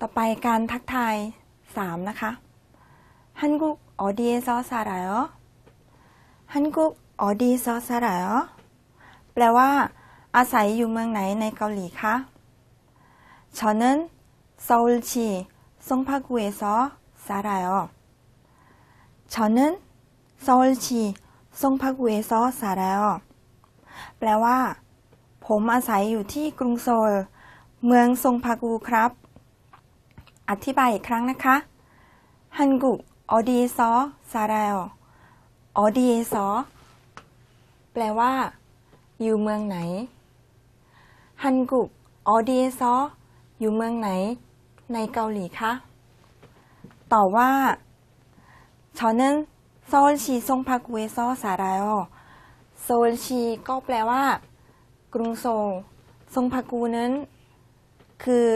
ต่อไปการทักทาย3นะคะ한국어디에서살아요 한국어디에서살아요แปลว่าอาศัยอยู่เมืองไหนในเกาหลีคะ저는서울시송파구에서살아요 저는서울시송파구에서살아요แปลว่าผมอาศัยอยู่ที่กรุงโซลเมืองซงพากูครับอธิบายอีกครั้งนะคะ한국어디에서살아요 어디에서แปลว่าอยู่เมืองไหน한국어디에서อยู่เมืองไหนในเกาหลีคะตอบว่า저는서울시송파구에서살아요 서울시ก็แปลว่ากรุงโซลซงพากูนั้นคือ